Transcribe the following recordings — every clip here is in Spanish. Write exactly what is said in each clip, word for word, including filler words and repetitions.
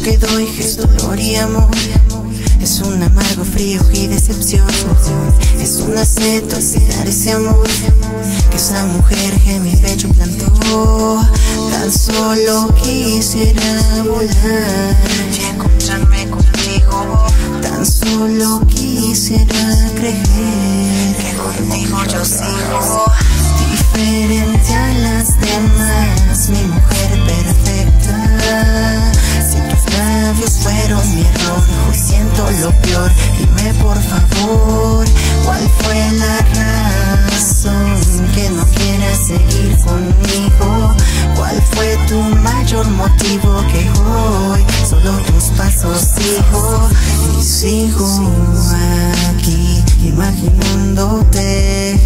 que doy es dolor y amor. Es un amargo frío y decepción. Es un aceto olvidar ese amor que esa mujer en mi pecho plantó. Tan solo quisiera volar y encontrarme contigo. Tan solo quisiera creer que contigo yo sigo. Diferente a las demás, mi mujer perfecta. Si tus labios fueron mi error, hoy siento lo peor. Dime por favor, ¿cuál fue la razón que no quieras seguir conmigo? ¿Cuál fue tu mayor motivo que hoy solo tus pasos sigo? Y sigo aquí imaginándote,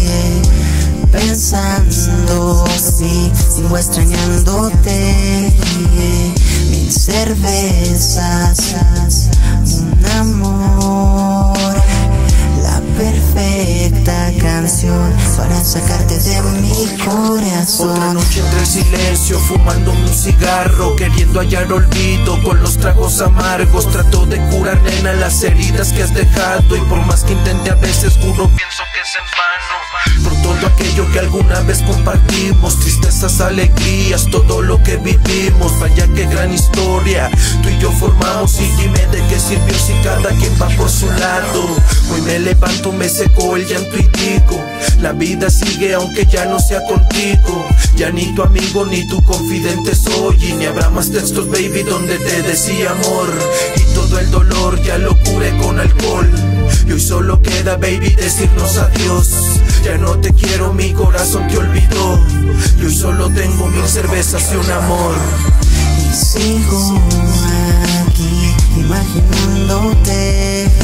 pensando, sí, sigo extrañándote. Mil cervezas, un amor, la perfecta canción para sacarte de mi corazón. Otra noche entre el silencio, fumándome un cigarro, queriendo hallar olvido con los tragos amargos. Trato de curar, nena, las heridas que has dejado, y por más que intente a veces juro pienso que es en vano. Por todo aquello que alguna vez compartimos, tristezas, alegrías, todo lo que vivimos. Vaya que gran historia tú y yo formamos, y dime de qué sirvió si cada quien va por su lado. Hoy me levanto, me seco el llanto y digo, la vida sigue aunque ya no sea contigo. Ya ni tu amigo ni tu confidente soy, y ni habrá más textos, baby, donde te decía amor. Y todo el dolor ya lo curé con alcohol, y hoy solo queda, baby, decirnos adiós. Ya no te quiero, mi corazón te olvidó, y hoy solo tengo mil cervezas y un amor. Y sigo aquí imaginándote,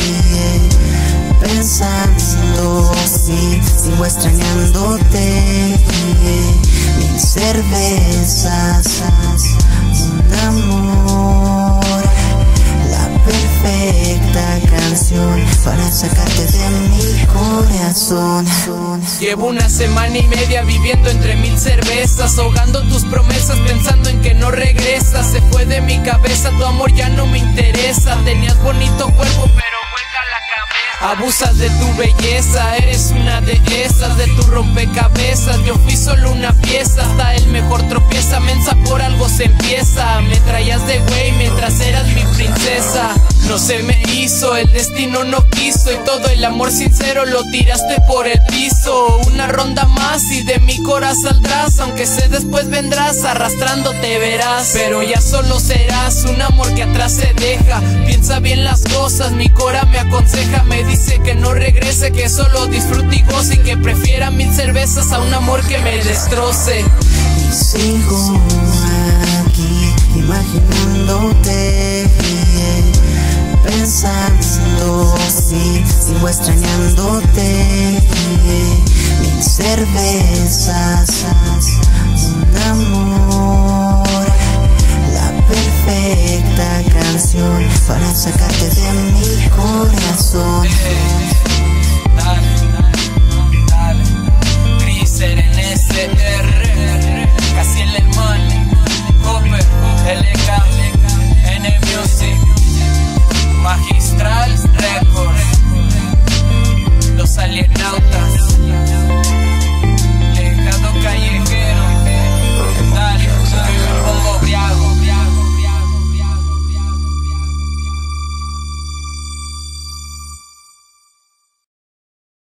pensando, sí, sigo extrañándote. Mil cervezas, un amor, la perfecta canción para sacarte de mi corazón. Llevo una semana y media viviendo entre mil cervezas, ahogando tus promesas, pensando en que no regresas. Se fue de mi cabeza, tu amor ya no me interesa. Tenías bonito cuerpo, pero hueca la cabeza. Abusas de tu belleza, eres una de esas, de tu rompecabezas. Yo fui solo una pieza, hasta el mejor tropieza. Mensa, por algo se empieza. Me traías de güey mientras eras mi princesa. No se me hizo, el destino no quiso, y todo el amor sincero lo tiraste por el piso. Una ronda más y de mi corazón saldrás, aunque sé después vendrás, arrastrándote verás. Pero ya solo serás un amor que atrás se deja. Piensa bien las cosas, mi cora me aconseja. Me dice que no regrese, que solo disfrute y goce, y que prefiera mil cervezas a un amor que me destroce. Y sigo aquí imaginándote, pensando, sí, sigo extrañándote. Mil cervezas,